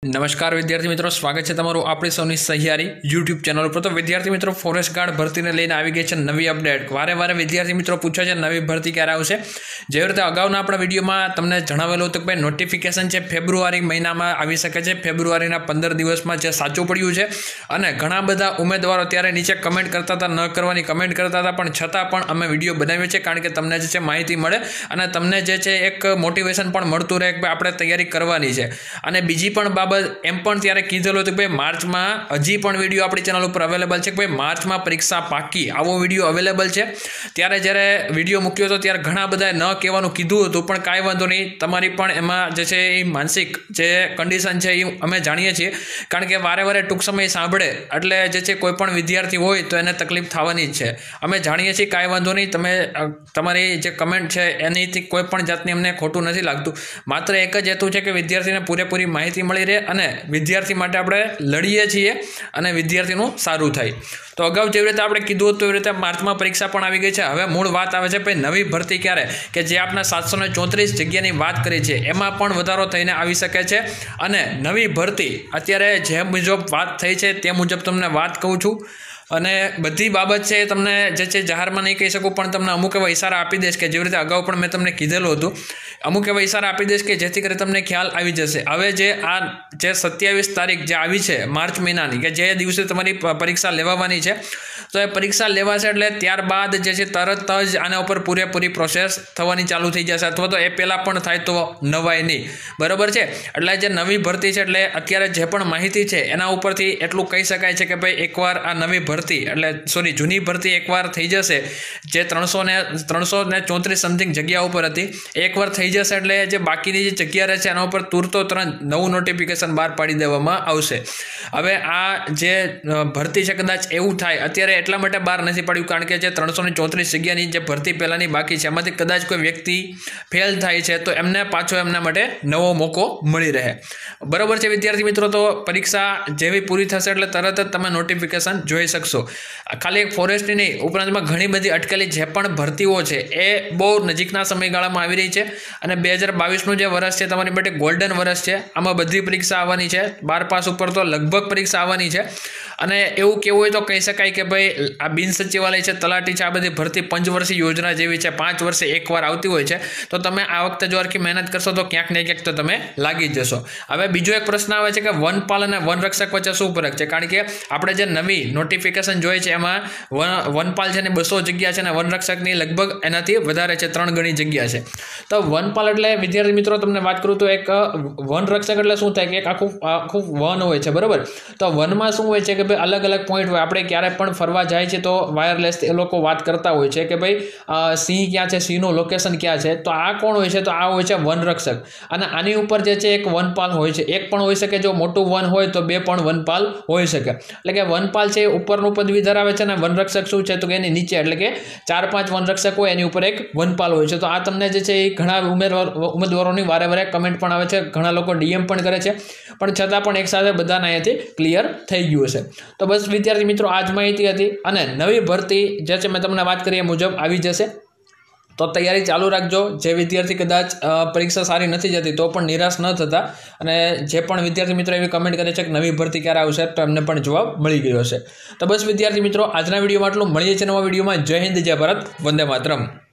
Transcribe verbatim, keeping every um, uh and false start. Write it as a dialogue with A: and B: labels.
A: નમસ્કાર વિદ્યાર્થી મિત્રો, સ્વાગત છે તમારું આપણી સૌની સહિયારી યુટ્યુબ ચેનલ પર। તો વિદ્યાર્થી મિત્રો, ફોરેસ્ટ ગાર્ડ ભરતીને લઈને આવી ગઈ છે નવી અપડેટ। વારે વારે વિદ્યાર્થી મિત્રો પૂછે છે નવી ભરતી ક્યારે આવશે। જેવી રીતે અગાઉના આપણા વિડીયોમાં તમને જણાવેલું હતું કે ભાઈ નોટિફિકેશન છે ફેબ્રુઆરી મહિનામાં આવી શકે છે, ફેબ્રુઆરીના પંદર દિવસમાં જે સાચું પડ્યું છે। અને ઘણા બધા ઉમેદવારો ત્યારે નીચે કમેન્ટ કરતા હતા, ન કરવાની કમેન્ટ કરતા હતા, પણ છતાં પણ અમે વિડીયો બનાવ્યો છે કારણ કે તમને જે છે માહિતી મળે અને તમને જે છે એક મોટિવેશન પણ મળતું રહે કે આપણે તૈયારી કરવાની છે। અને બીજી પણ બાબત એમ પણ ત્યારે કીધેલું હતું કે ભાઈ માર્ચમાં હજી પણ વિડીયો આપણી ચેનલ ઉપર અવેલેબલ છે કે ભાઈ માર્ચમાં પરીક્ષા પાકી, આવો વિડીયો અવેલેબલ છે। ત્યારે જ્યારે વિડીયો મૂક્યો હતો ત્યારે ઘણા બધાએ ન કહેવાનું કીધું હતું, પણ કાંઈ વાંધો નહીં, તમારી પણ એમાં જે છે એ માનસિક જે કન્ડિશન છે એ અમે જાણીએ છીએ કારણ કે વારે વારે ટૂંક સમય સાંભળે એટલે જે છે કોઈ પણ વિદ્યાર્થી હોય તો એને તકલીફ થવાની જ છે। અમે જાણીએ છીએ, કાંઈ વાંધો નહીં, તમે તમારી જે કમેન્ટ છે એનીથી કોઈ પણ જાતની અમને ખોટું નથી લાગતું। માત્ર એક જ હેતુ છે કે વિદ્યાર્થીને પૂરેપૂરી માહિતી મળી રહે અને વિદ્યાર્થી માટે આપણે લડીએ છીએ અને વિદ્યાર્થીનું સારું થાય। તો અગાઉ જેવી રીતે આપણે કીધું હતું એવી રીતે માર્ચમાં પરીક્ષા પણ આવી ગઈ છે। હવે મૂળ વાત આવે છે ભાઈ નવી ભરતી ક્યારે, કે જે આપણા સાતસો ને ચોત્રીસ જગ્યાની વાત કરી છે એમાં પણ વધારો થઈને આવી શકે છે। અને નવી ભરતી અત્યારે જે મુજબ વાત થઈ છે તે મુજબ તમને વાત કહું છું અને બધી બાબત છે તમને જે છે જાહેરમાં નહીં કહી શકું, પણ તમને અમુક એવા ઇશારા આપી દઈશ કે જેવી રીતે અગાઉ પણ મેં તમને કીધેલું હતું, અમુક એવા ઇશારા આપી દઈશ કે જેથી કરી તમને ખ્યાલ આવી જશે। હવે જે આ જે સત્યાવીસ તારીખ જે આવી છે માર્ચ મહિનાની, કે જે દિવસે તમારી પરીક્ષા લેવાની છે, તો એ પરીક્ષા લેવાશે એટલે ત્યારબાદ જે છે તરત જ આના ઉપર પૂરેપૂરી પ્રોસેસ થવાની ચાલુ થઈ જશે, અથવા તો એ પહેલાં પણ થાય તો નવાય નહીં, બરાબર છે। એટલે જે નવી ભરતી છે એટલે અત્યારે જે પણ માહિતી છે એના ઉપરથી એટલું કહી શકાય છે કે ભાઈ એકવાર આ નવી ભરતી એટલે સોરી જૂની ભરતી એકવાર થઈ જશે, જે ત્રણસો ને ત્રણસો ને ચોત્રીસ સમથિંગ જગ્યા ઉપર હતી, એકવાર થઈ જશે એટલે જે બાકીની જે જગ્યા રહે છે એના ઉપર તુરતો તુરંત નવું નોટિફિકેશન બહાર પાડી દેવામાં આવશે। હવે આ જે ભરતી છે કદાચ એવું થાય, અત્યારે એટલા માટે બહાર નથી પડ્યું કારણ કે જે ત્રણસો ને ચોત્રીસ જગ્યાની જે ભરતી પહેલાંની બાકી છે એમાંથી કદાચ કોઈ વ્યક્તિ ફેલ થાય છે તો એમને પાછો એમના માટે નવો મોકો મળી રહે, બરાબર છે વિદ્યાર્થી મિત્રો। તો પરીક્ષા જેવી પૂરી થશે એટલે તરત જ તમે નોટિફિકેશન જોઈ શકશો। ખાલી એક ફોરેસ્ટની નહીં, ઉપરાંતમાં ઘણી બધી અટકેલી જે પણ ભરતીઓ છે એ બહુ નજીકના સમયગાળામાં આવી રહી છે અને બે હજાર બાવીસનું જે વર્ષ છે તમારી માટે ગોલ્ડન વર્ષ છે, આમાં બધી પરીક્ષા આવવાની છે, બાર પાસ ઉપર તો લગભગ પરીક્ષા આવવાની છે। અને એવું કેવું હોય તો કહી શકાય કે ભાઈ આ બિન સચિવાલય છે, તલાટી છે, આ બધી ભરતી પંચવર્ષીય યોજના જેવી છે, પાંચ વર્ષે એકવાર આવતી હોય છે, તો તમે આ વખતે જો આખી મહેનત કરશો તો ક્યાંક ને ક્યાંક તો તમે લાગી જશો। હવે બીજો એક પ્રશ્ન આવે છે કે વનપાલ અને વનરક્ષક વચ્ચે શું ફરક છે, કારણ કે આપણે જે નવી નોટિફિકેશન જોઈએ છે એમાં વનપાલ છે ને બસો જગ્યા છે અને વનરક્ષકની લગભગ એનાથી વધારે છે, ત્રણ ગણી જગ્યા છે। તો વનપાલ એટલે વિદ્યાર્થી મિત્રો તમને વાત કરું તો એક વનરક્ષક એટલે શું થાય કે એક આખું આખું વન હોય છે, બરાબર। તો વનમાં શું હોય છે કે ભાઈ અલગ અલગ પોઈન્ટ હોય, આપણે ક્યારે પણ ફરવા જાય છે તો વાયરલેસ એ લોકો વાત કરતા હોય છે કે ભાઈ સિંહ ક્યાં છે, સિંહનું લોકેશન ક્યાં છે, તો આ કોણ હોય છે, તો આ હોય છે વનરક્ષક। અને આની ઉપર જે છે એક વનપાલ હોય છે, એક પણ હોઈ શકે, જો મોટું વન હોય તો બે પણ વનપાલ હોઈ શકે। એટલે કે વનપાલ છે ઉપરનું પદવી ધરાવે છે અને વનરક્ષક શું છે તો કે એની નીચે, એટલે કે ચાર પાંચ વનરક્ષક હોય એની ઉપર એક વનપાલ હોય છે। તો આ તમને જે છે એ ઘણા ઉમેદવાર ઉમેદવારોની વારે વારે કમેન્ટ પણ આવે છે, ઘણા લોકો ડીએમ પણ કરે છે, પણ છતાં પણ એક સાથે બધાના અહીંયાથી ક્લિયર થઈ ગયું હશે। તો બસ વિદ્યાર્થી મિત્રો આ જ માહિતી હતી અને નવી ભરતી જે છે મેં તમને વાત કરી એ મુજબ આવી જશે, તો તૈયારી ચાલુ રાખજો। જે વિદ્યાર્થી કદાચ પરીક્ષા સારી નથી જતી તો પણ નિરાશ ન થતા, અને જે પણ વિદ્યાર્થી મિત્રો એવી કમેન્ટ કરે છે કે નવી ભરતી ક્યારે આવશે તો એમને પણ જવાબ મળી ગયો હશે। તો બસ વિદ્યાર્થી મિત્રો આજના વિડીયોમાં આટલું, મળીએ છીએ નવા વિડીયોમાં। જય હિન્દ, જય ભારત, વંદે માતરમ।